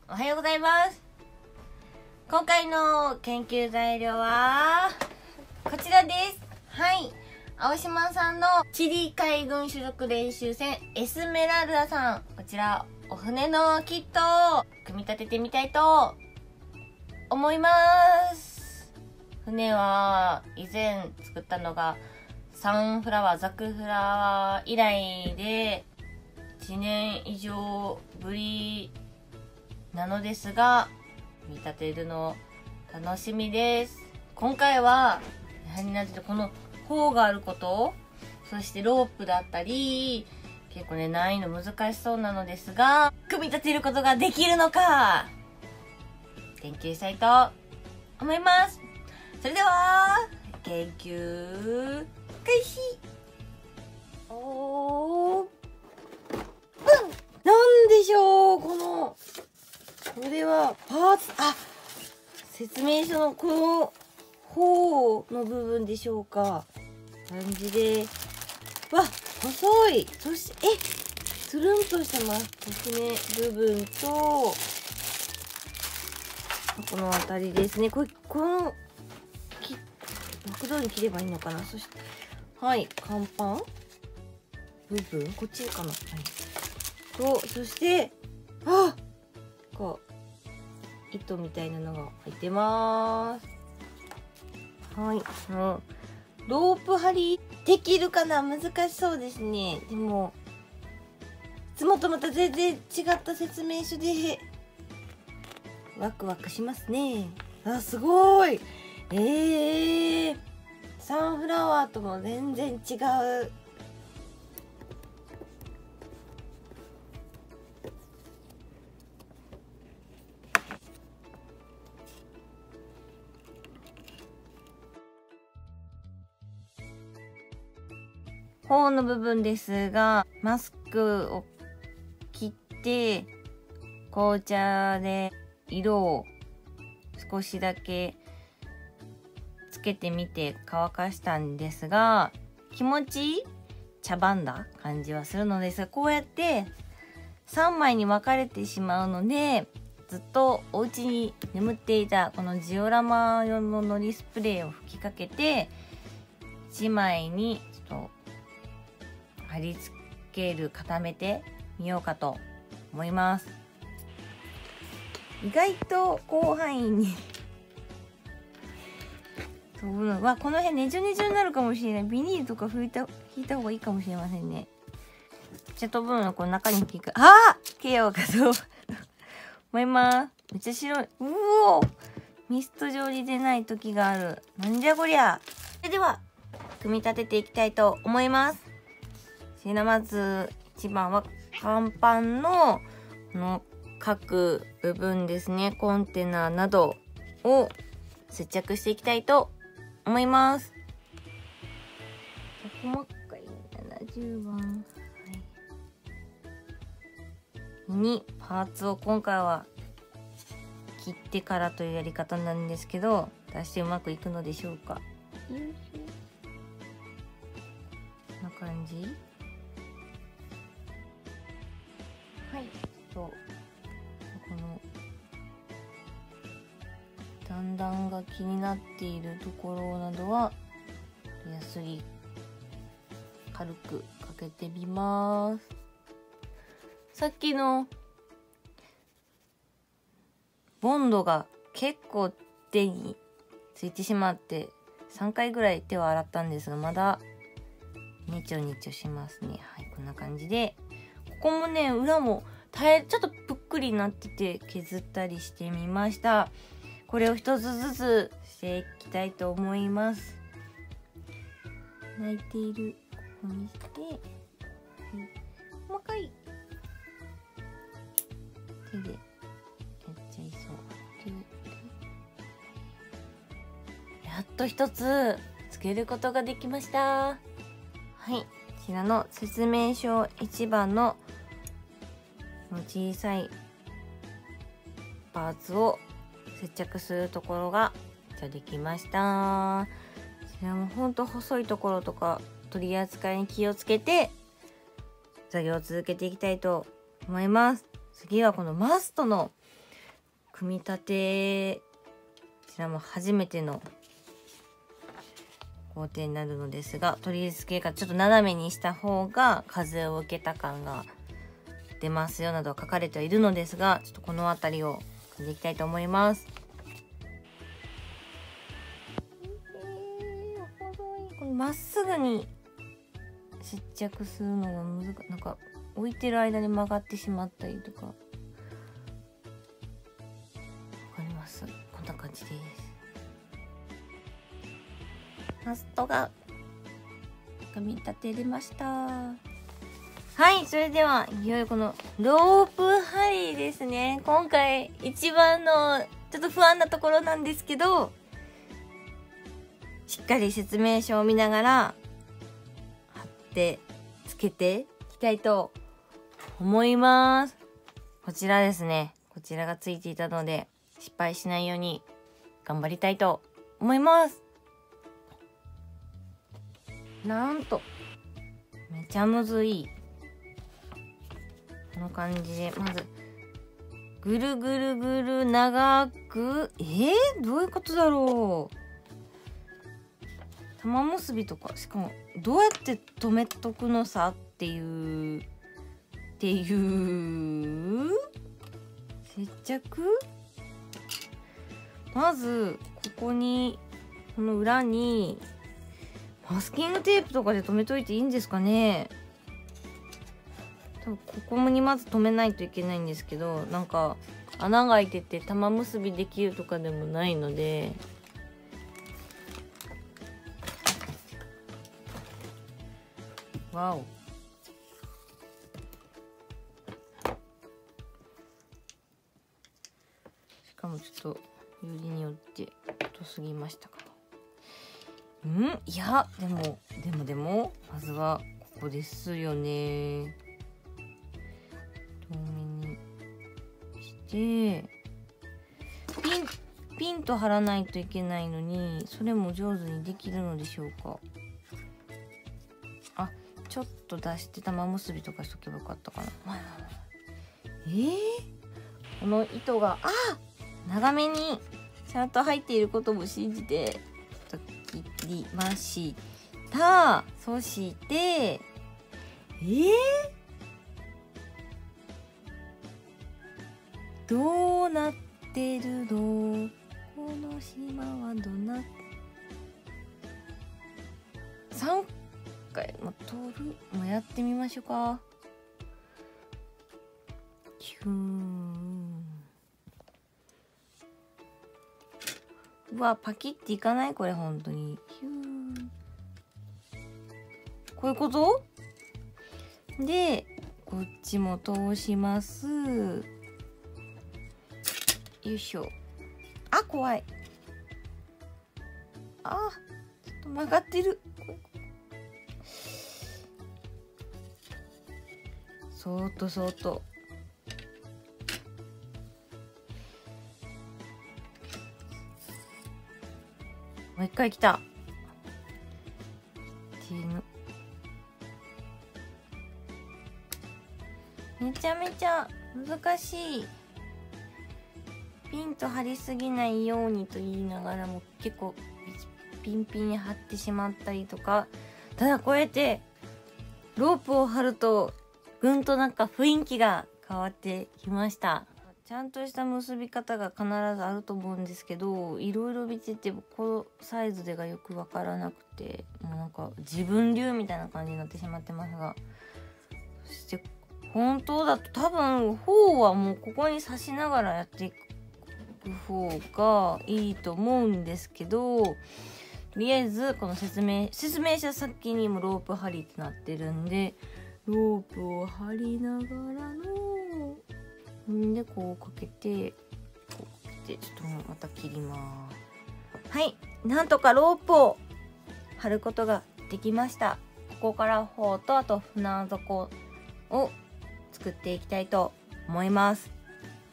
おはようございます。今回の研究材料はこちらです。はい、青島さんのチリ海軍種族練習船エスメラルダさん、こちらお船のキットを組み立ててみたいと思います。船は以前作ったのがサンフラワー、ザクフラワー以来で1年以上ぶりなのですが、組み立てるの楽しみです。今回はやはりなんていうと、この砲があること、そしてロープだったり結構ね難易度難しそうなのですが、組み立てることができるのか研究したいと思います。それでは研究開始。なんでしょう、これはパーツ、説明書のこの方の部分でしょうか。感じで、わ、細い。そして、つるんとしてます。ですね、部分と、この辺りですね。この6度に切ればいいのかな。そして、はい、甲板部分、こっちかな。はい。と、そして、こう、糸みたいなのが入ってます。はい。ロープ張りできるかな、難しそうですね。でも、いつもとまた全然違った説明書で、ワクワクしますね。すごい。サンフラワーとも全然違う。頬の部分ですが、マスクを切って紅茶で色を少しだけつけてみて乾かしたんですが、気持ち茶番だ感じはするのですが、こうやって3枚に分かれてしまうので、ずっとお家に眠っていたこのジオラマ用ののりスプレーを吹きかけて1枚にちょっと貼り付ける、固めてみようかと思います。意外と広範囲に飛ぶのは、この辺ねじゅねじゅになるかもしれない。ビニールとか引いた方がいいかもしれませんね。めっちゃ飛ぶのこの中に引く。ケアをかと思います。めっちゃ白い。ミスト状に出ない時がある。なんじゃこりゃ。それでは組み立てていきたいと思います。まず1番は甲板のこの各部分ですね、コンテナなどを接着していきたいと思います。細かい70番、にパーツを今回は切ってからというやり方なんですけど、出してうまくいくのでしょうか。こんな感じ。この段々が気になっているところなどはヤスリ軽くかけてみます。さっきのボンドが結構手についてしまって3回ぐらい手を洗ったんですが、まだネチョネチョしますね。はい、こんな感じで、ここもね、裏もちょっとぷっくりなってて削ったりしてみました。これを一つずつしていきたいと思います。泣いているここにして、細かい手でやっちゃいそう。やっと一つつけることができました。はい、こちらの説明書1番の小さいパーツを接着するところができました。こちらもほんと細いところとか取り扱いに気をつけて作業を続けていきたいと思います。次はこのマストの組み立て、こちらも初めての工程になるのですが、取り付けがちょっと斜めにした方が風を受けた感が出ますよなどは書かれてはいるのですが、ちょっとこの辺りを組んでいきたいと思います。これまっすぐに接着するのが難しい。なんか置いてる間に曲がってしまったりとか。わかります。こんな感じです。マストが組み立てれました。はい、それではいよいよこのロープ針ですね。今回一番のちょっと不安なところなんですけど、しっかり説明書を見ながら貼ってつけていきたいと思います。こちらですね。こちらがついていたので失敗しないように頑張りたいと思います。なんとめちゃむずい。この感じでまずぐるぐるぐる長くどういうことだろう。玉結びとか、しかもどうやって留めとくのさっていう接着。まずここにこの裏にマスキングテープとかで留めといていいんですかね。多分ここにまず留めないといけないんですけど、なんか穴が開いてて玉結びできるとかでもないので、わお。しかもちょっとよりによって太すぎましたか。いや、でもまずはここですよね。透明にしてピンと貼らないといけないのに、それも上手にできるのでしょうか。あ、ちょっと出して玉結びとかしとけばよかったかな。この糸が長めにちゃんと入っていることも信じて切りました。そしてどうなってるのこの島はどな3回も取るもやってみましょうか。ヒューン。うわ、パキっていかない？これ本当に。ヒューン。こういうことで、こっちも通します。よいしょ。あ、怖い。ちょっと曲がってる。そーっとそーっと。もう一回来た。めちゃめちゃ難しい。ピンと張りすぎないようにと言いながらも結構ピンピンに張ってしまったりとか。ただこうやってロープを張るとぐんとなんか雰囲気が変わってきました。ちゃんとした結び方が必ずあると思うんですけど、いろいろ見ててこのサイズでがよくわからなくて、もうなんか自分流みたいな感じになってしまってますが、そして本当だと多分方はもうここに刺しながらやっていく方がいいと思うんですけど、とりあえずこの説明書先にもロープ張りってなってるんで、ロープを張りながらのでこうかけてちょっとまた切ります。はい、なんとかロープを貼ることができました。ここから方とあと船底を作っていきたいと思います。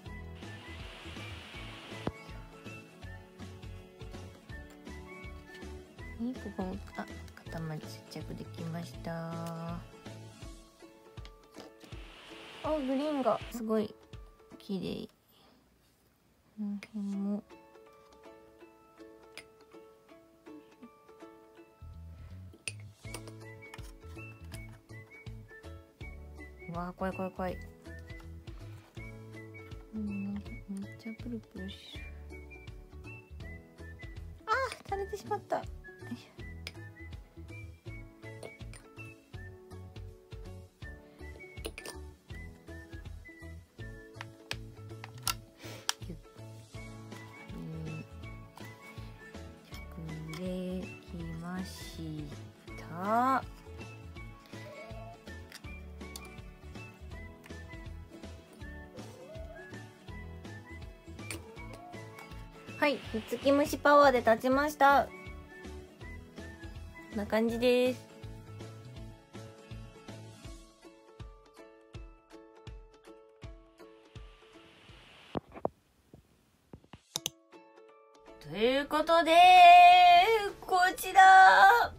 ここも固まり接着できました。グリーンがすごい綺麗。 の辺もうわー、怖い怖い怖い。めっちゃプルプルしる。あー、垂れてしまった。できました。はい、ひっつき虫パワーで立ちました。こんな感じです。ということで、こちら、はい、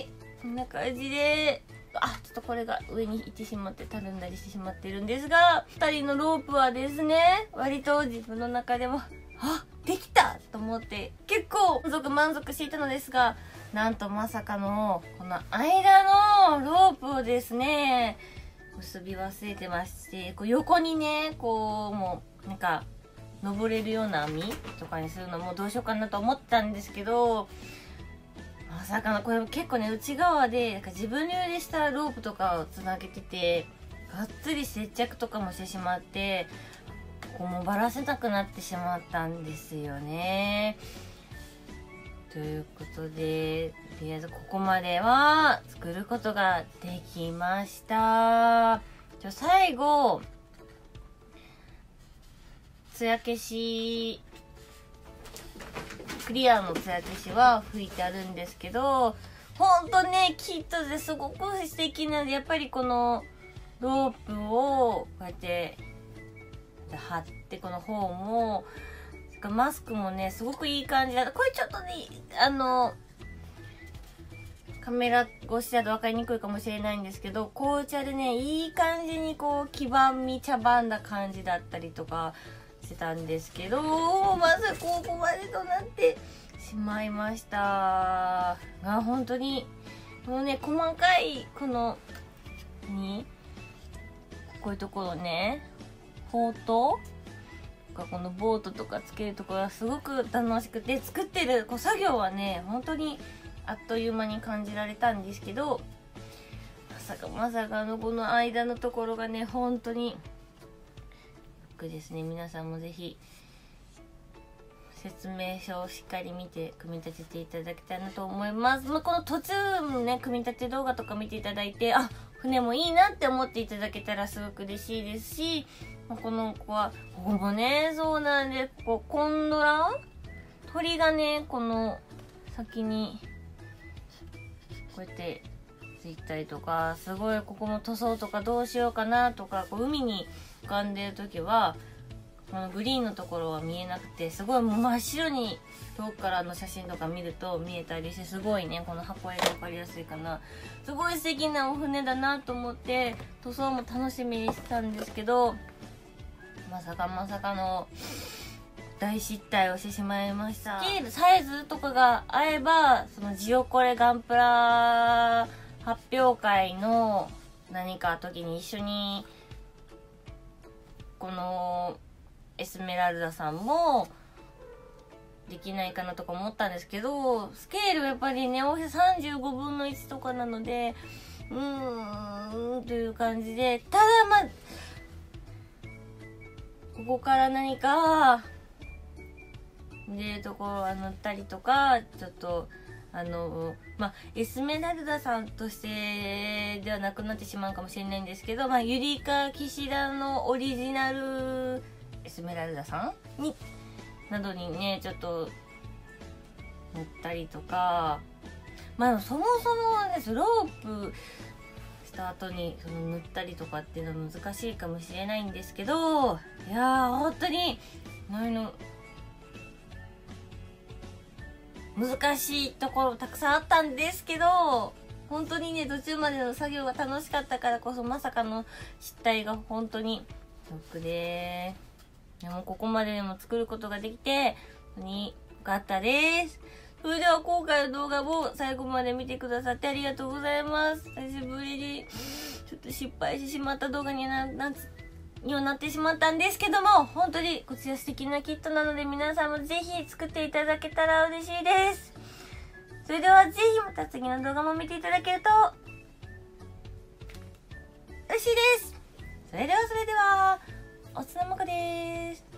こんな感じで、あ、ちょっとこれが上に行ってしまってたるんだりしてしまってるんですが、2人のロープはですね、割と自分の中でも、あ、できたと思って結構満足していたのですが、なんとまさかのこの間のロープをですね、結び忘れてまして、こう横にね、こうもうなんか登れるような網とかにするのもどうしようかなと思ったんですけど、まさかのこれ結構ね、内側でなんか自分流でしたロープとかをつなげてて、がっつり接着とかもしてしまって、こうもうばらせなくなってしまったんですよね。ということで、とりあえずここまでは作ることができました。最後艶消し、クリアの艶消しは吹いてあるんですけど、ほんとね、キットですごく素敵なので、やっぱりこのロープをこうやって貼って、この方もマスクもね、すごくいい感じだった。これちょっとね、カメラ越しだと分かりにくいかもしれないんですけど、紅茶でね、いい感じにこう黄ばみ茶番な感じだったりとかしてたんですけど、まさかここまでとなってしまいましたが、本当にもうね、細かいこのこういうところね、ポートとかこのボートとかつけるところがすごく楽しくて、作ってるこう作業はね、本当にあっという間に感じられたんですけど、まさかのこの間のところがね、本当によくですね、皆さんもぜひ説明書をしっかり見て組み立てていただきたいなと思います。この途中のね、組み立て動画とか見ていただいて、あ、船もいいなって思っていただけたらすごく嬉しいですし、この子は、ここもね、そうなんで、ここ、コンドラ鳥がね、この先に、こうやってついたりとか、すごいここも塗装とかどうしようかなとか、こう海に浮かんでる時は、このグリーンのところは見えなくて、すごいもう真っ白に遠くからの写真とか見ると見えたりして、すごいね、この箱絵が分かりやすいかな。すごい素敵なお船だなと思って、塗装も楽しみにしてたんですけど、まさかの大失態をしてしまいました。スケール、サイズとかが合えば、そのジオコレガンプラ発表会の何か時に一緒に、このエスメラルダさんもできないかなとか思ったんですけど、スケールやっぱりね、大きさ35分の1とかなので、という感じで、ただここから何か出るところは塗ったりとか、ちょっとエスメラルダさんとしてではなくなってしまうかもしれないんですけど、ユリカ・キシダのオリジナルエスメラルダさんなどにね、ちょっと塗ったりとか、そもそもね、ロープした後にその塗ったりとかっていうのは難しいかもしれないんですけど、いやー、本当に難しいところたくさんあったんですけど、本当にね、途中までの作業が楽しかったからこそ、まさかの失態が本当にショックででもここまででも作ることができて、本当によかったです。それでは今回の動画も最後まで見てくださってありがとうございます。久しぶりにちょっと失敗してしまった動画にはなってしまったんですけども、本当にこちら素敵なキットなので皆さんもぜひ作っていただけたら嬉しいです。それではぜひまた次の動画も見ていただけると嬉しいです。それではおつなもこです。